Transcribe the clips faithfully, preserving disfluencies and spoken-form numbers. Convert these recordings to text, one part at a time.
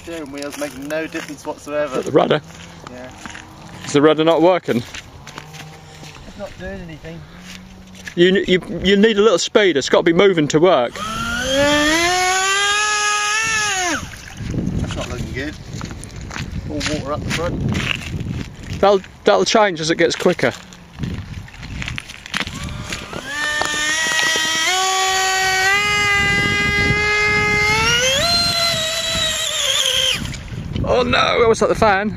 steering wheel's making no difference whatsoever. The rudder? Yeah. Is the rudder not working? It's not doing anything. You, you, you need a little speed, it's got to be moving to work. That's not looking good. All water up the front. That'll, that'll change as it gets quicker. Oh no, was that the fan?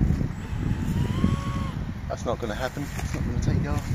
That's not going to happen. It's not going to take off.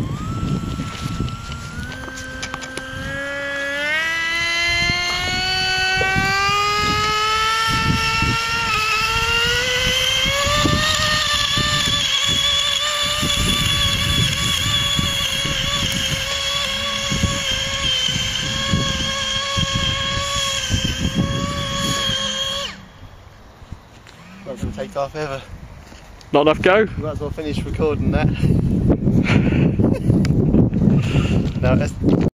Not going to take off ever. Not enough go? We might as well finish recording that. No, it's